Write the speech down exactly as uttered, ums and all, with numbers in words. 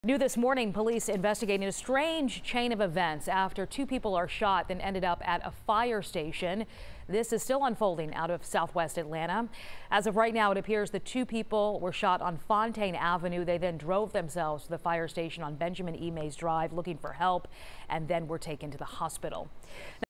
New this morning, police investigating a strange chain of events after two people are shot, then ended up at a fire station. This is still unfolding out of southwest Atlanta. As of right now, it appears the two people were shot on Fontaine Avenue. They then drove themselves to the fire station on Benjamin E. Mays Drive looking for help and then were taken to the hospital.